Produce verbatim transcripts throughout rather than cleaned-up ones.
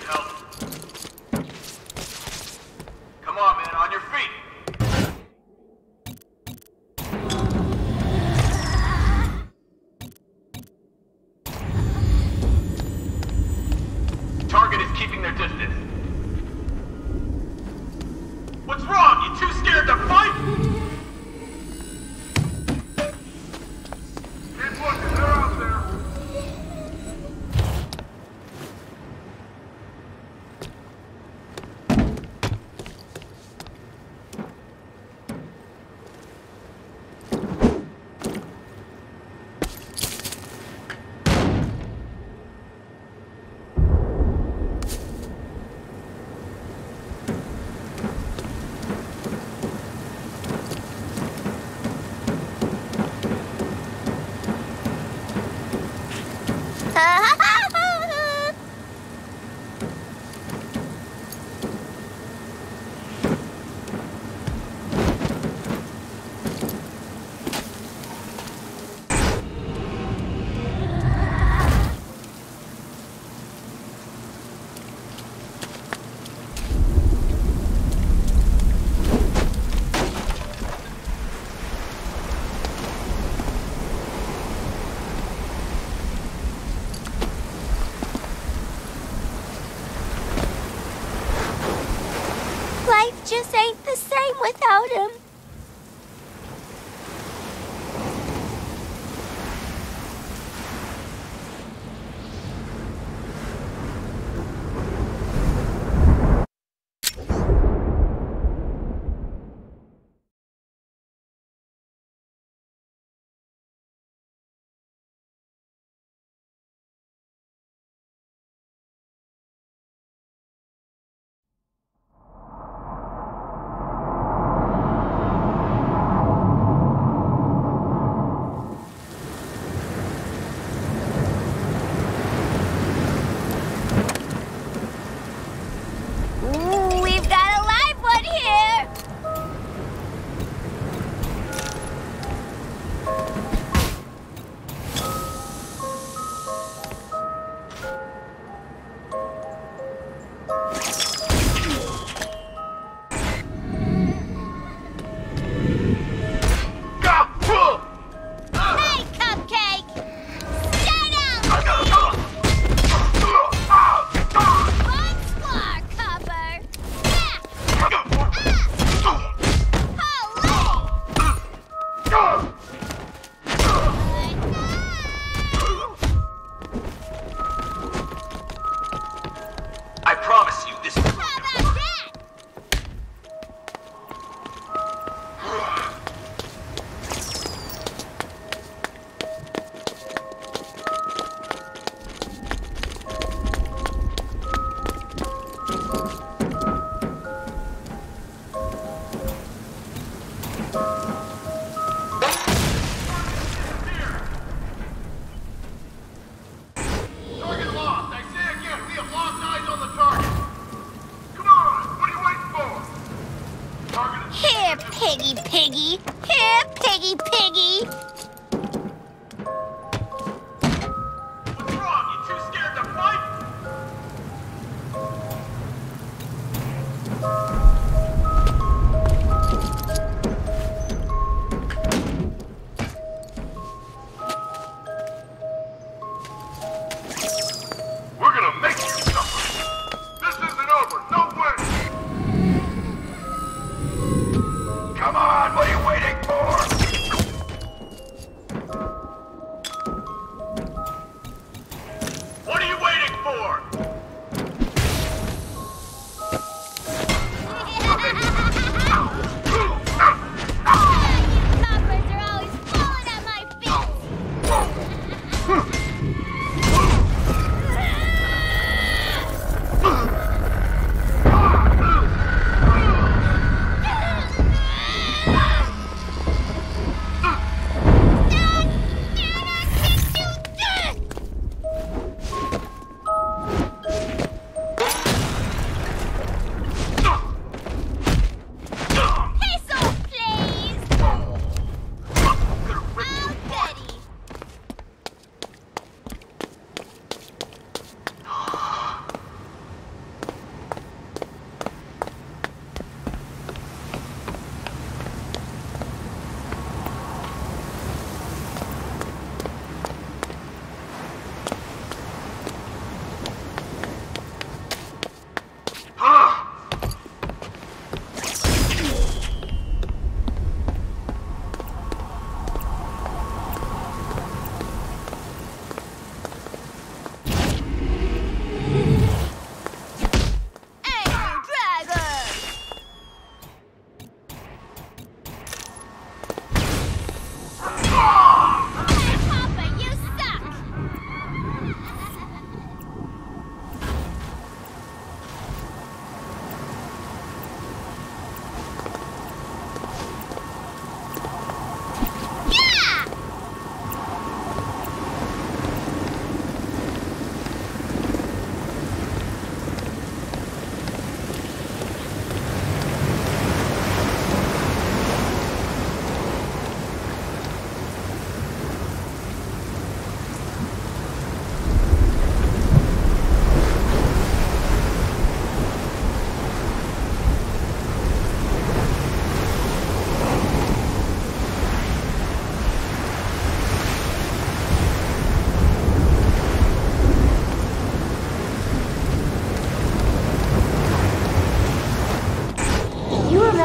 help. Come on, man, on your feet. Target is keeping their distance. What's wrong? You too scared to fight? Keep looking, they're out there. Just ain't the same without him. Piggy, piggy! Here, piggy, piggy! What's wrong? You too scared to fight?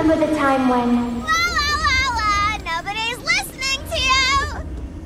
remember the time when... La la la la! Nobody's listening to you!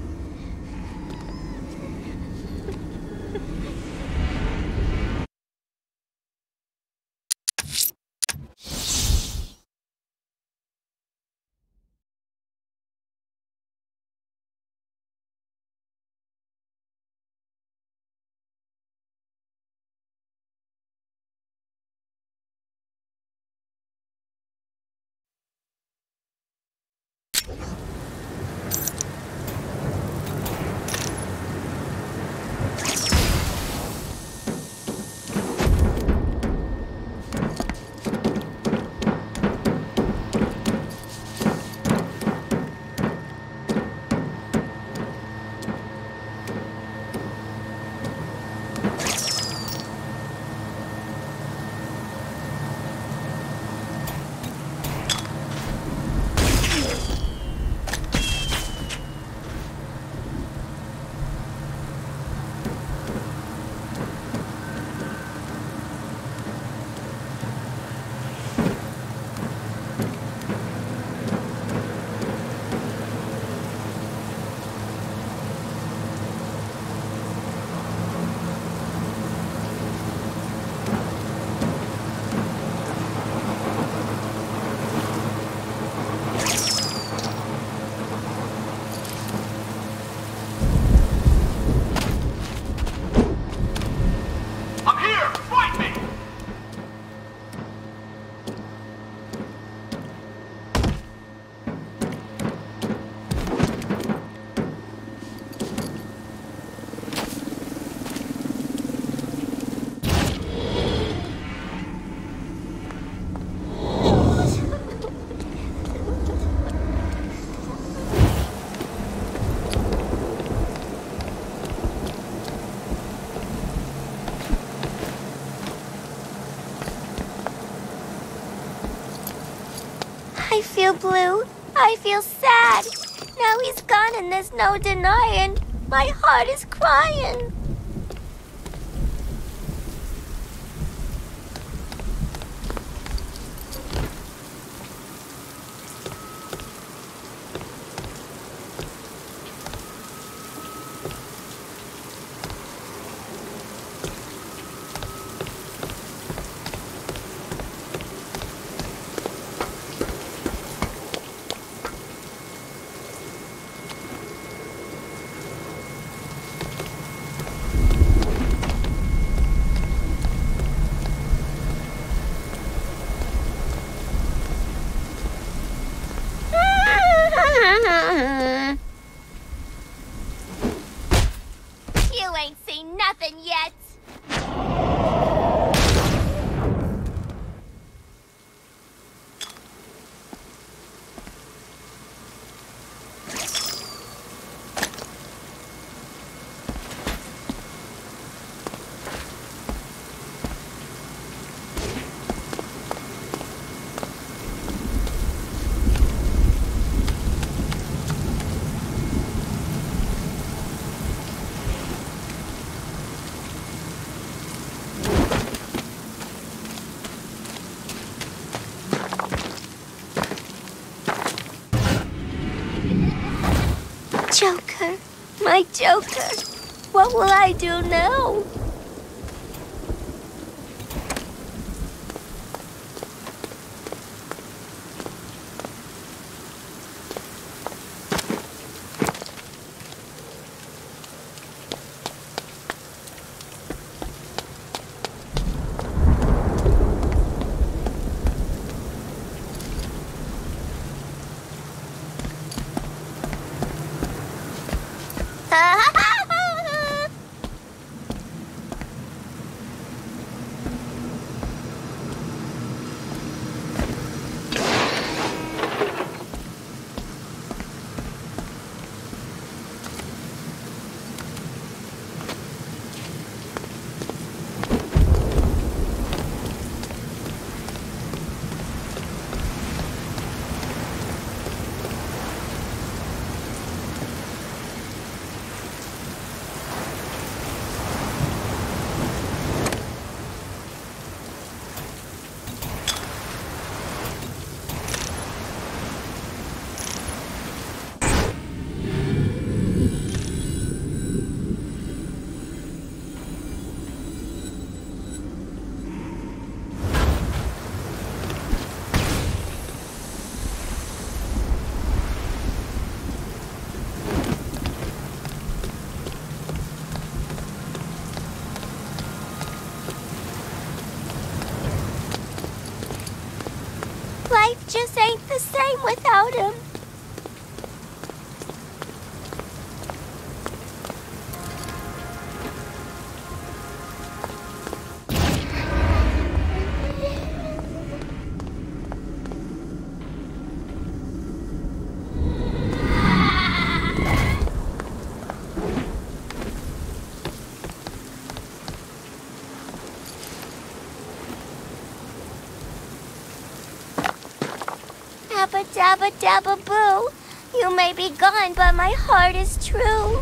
I'm here! Fight me! I feel blue. I feel sad. Now he's gone and there's no denying. My heart is crying. You ain't seen nothing yet. Joker, my Joker. What will I do now? Life just ain't the same without him. Dabba dabba dabba boo. You may be gone, but my heart is true.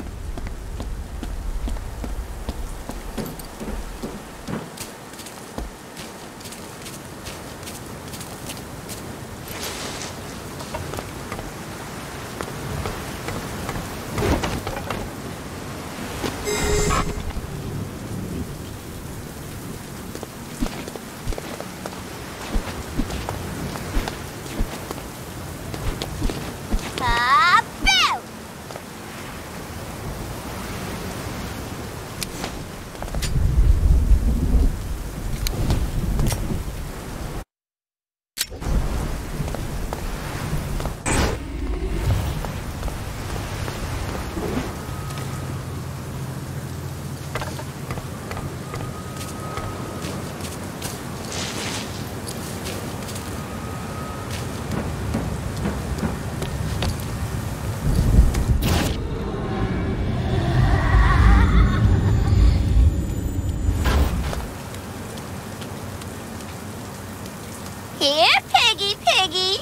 Here, Piggy, Piggy.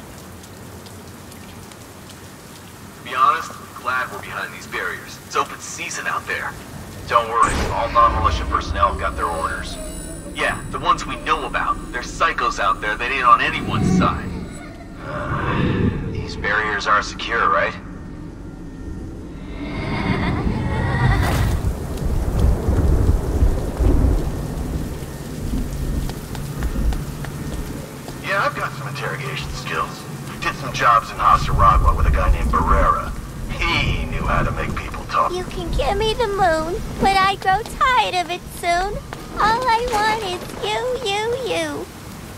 To be honest, I'm glad we're behind these barriers. It's open season out there. Don't worry, all non-militia personnel have got their orders. Yeah, the ones we know about. There's psychos out there that ain't on anyone's side. Uh, these barriers are secure, right? Yeah, I've got some interrogation skills. Did some jobs in Hasaragua with a guy named Barrera. He knew how to make people talk. You can give me the moon, but I grow tired of it soon. All I want is you, you, you.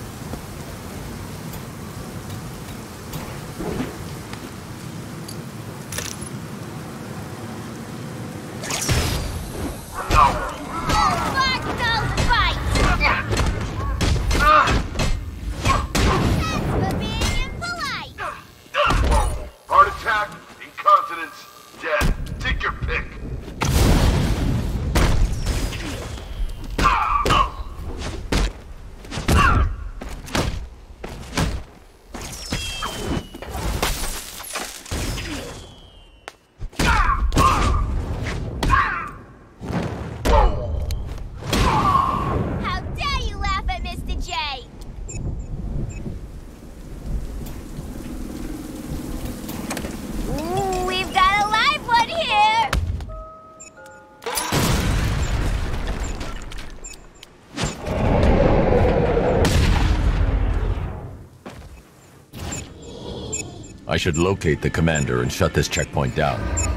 Heart attack, incontinence, death. Take your pick. How dare you laugh at Mister J? Ooh, we've got a live one here! I should locate the commander and shut this checkpoint down.